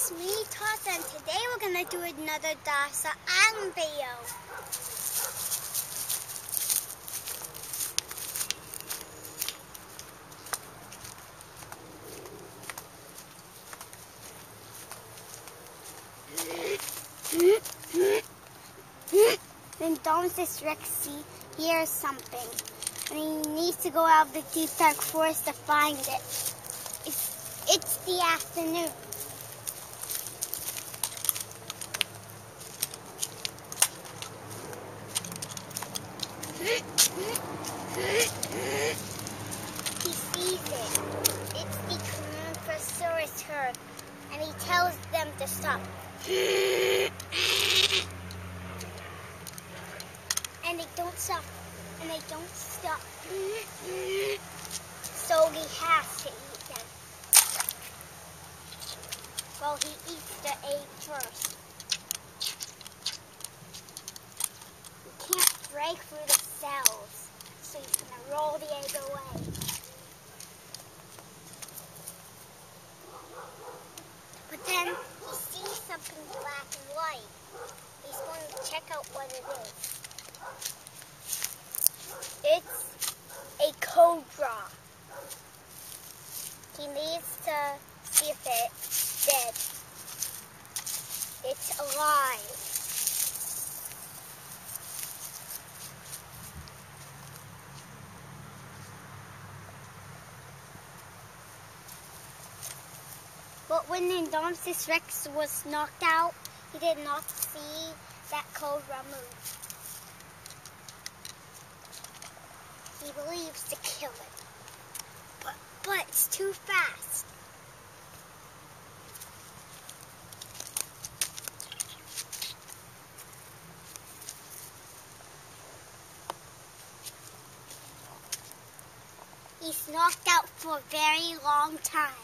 it's me, Tasha, and today we're going to do another Dinosaur video. Then Dinosaur Rex hears something, and he needs to go out of the deep dark forest to find it. It's the afternoon. He sees it. It's the Dinosaurus herd, and he tells them to stop. And they don't stop. And they don't stop. So he has to eat them. Well, he eats the egg first. You can't break through the cells, so he's going to roll the egg away. But then he sees something black and white. He's going to check out what it is. It's a cobra. He needs to see if it's dead. It's alive. But when the Dinosaur Rex was knocked out, he did not see that cobra move. He believes to kill it. But it's too fast. He's knocked out for a very long time.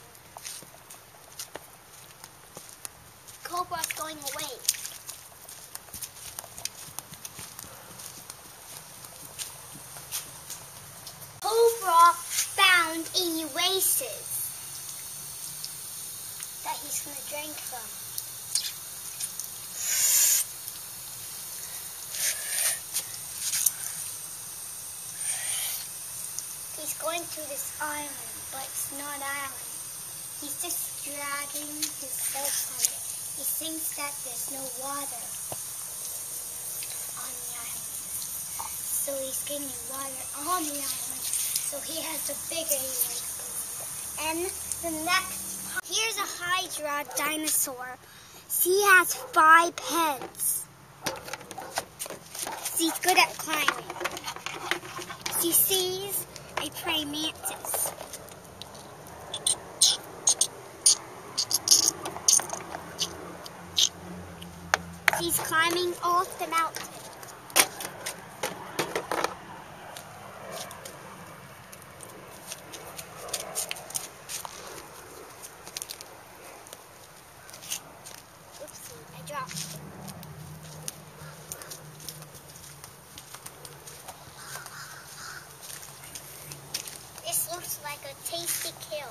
Cobra's going away. Cobra found a oasis that he's going to drink from. He's going to this island, but it's not an island. He's just dragging his head on it. He thinks that there's no water on the island. So he's getting water on the island. So he has a bigger oasis. And the next, here's a Hydra dinosaur. He has 5 heads. He's good at climbing. He sees a praying mantis. He's climbing off the mountain. Oopsie, I dropped it. This looks like a tasty kill.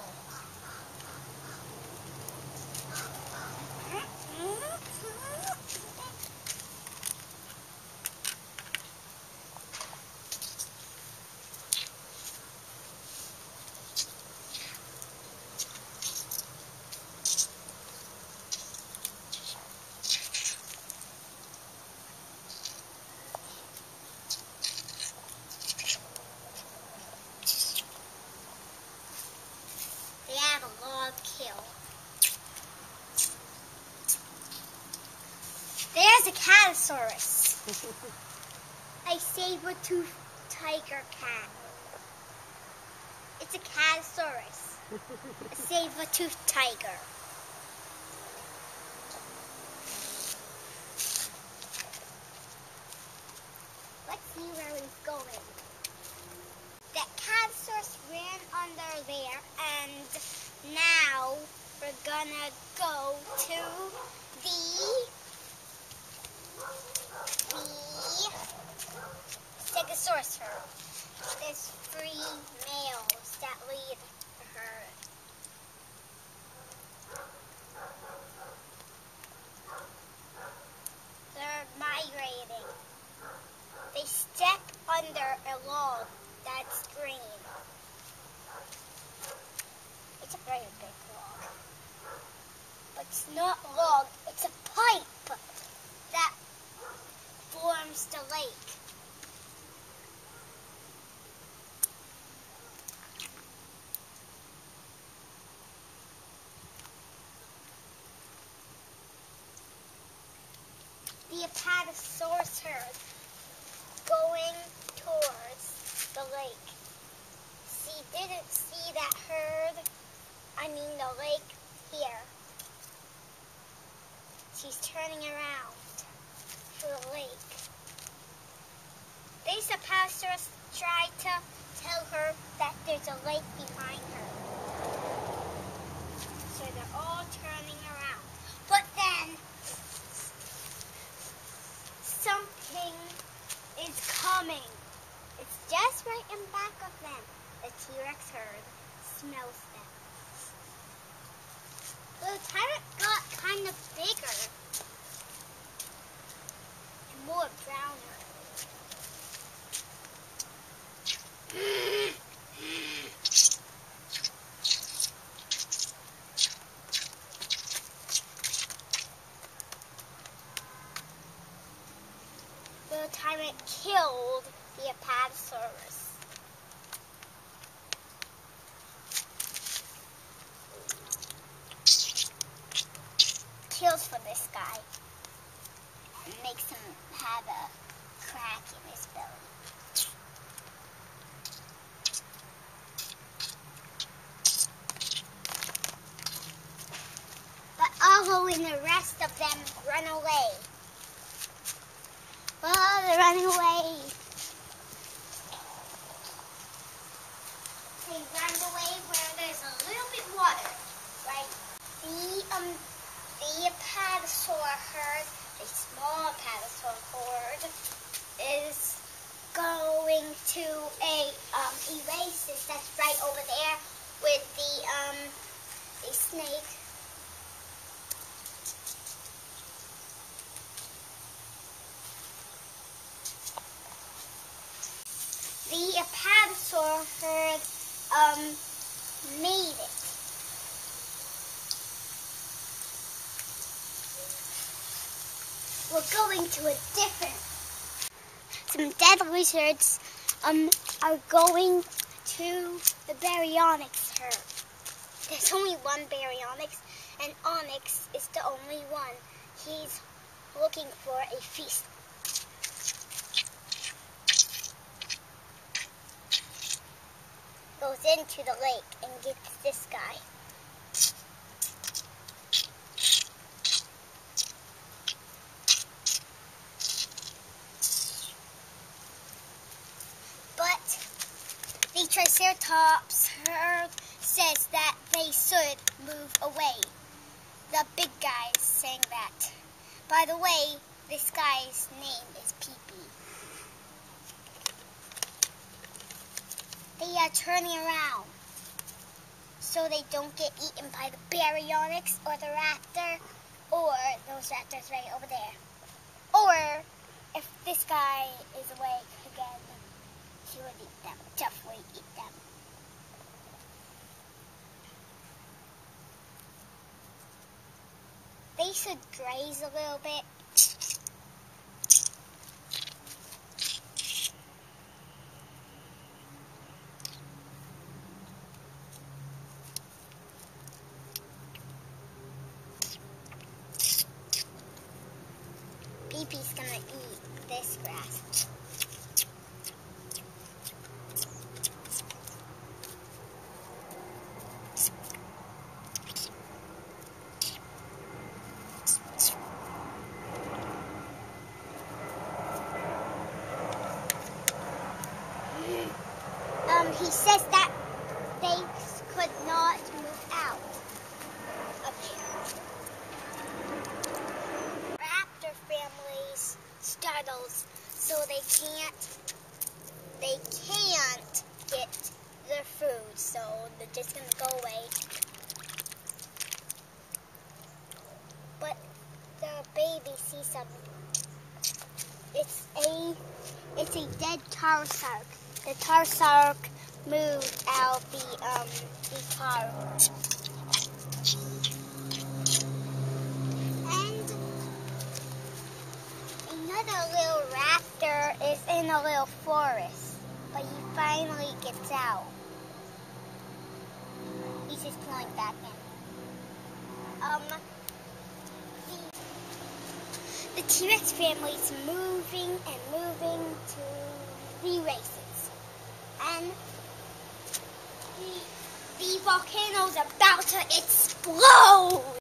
A log kill. There's a Catosaurus. A saber-toothed tiger cat. It's a Catosaurus. A saber-toothed tiger. Let's see where he's going. That Catosaurus ran under there, and now we're gonna go to the Stegosaurus herd. There's 3 males that lead the herd. It's not log, it's a pipe that forms the lake. The Apatosaurus herd going towards the lake. She didn't see that herd, the lake here. She's turning around for the lake. The Apatosaurus tried to tell her that there's a lake behind her. So they're all turning around. But then something is coming. It's just right in back of them. The T-Rex herd smells them. The T-Rex got kind of bigger and more browner. The T-Rex killed the Apatosaurus. Kills for this guy and makes him have a crack in his belly. But Aho and the rest of them run away. Oh, they're running away. They run away where there's a little bit water, right? The Apatosaur herd, a small Apatosaur herd, is going to a oasis that's right over there with the snake. The Apatosaur herd made it. We're going to a different. Some dead lizards are going to the Baryonyx herd. There's only one Baryonyx, and Onyx is the only one. He's looking for a feast. Goes into the lake and gets this guy. But the Triceratops herd says that they should move away. The big guy is saying that. By the way, this guy's name is Pee-Pee. They are turning around so they don't get eaten by the Baryonyx or the raptor or those raptors right over there. Or if this guy is awake again, he would eat them, definitely eat them. They should graze a little bit. Pee-Pee's gonna eat this grass. He says that they could not move out of here. Raptor families startles, so they can't get their food, so they're just gonna go away. But the baby sees something. It's a dead Tarsark. The Tarsark moved out the car. is in a little forest, but he finally gets out. He's just going back in. The T-Rex family is moving and moving to the races. And the volcano is about to explode!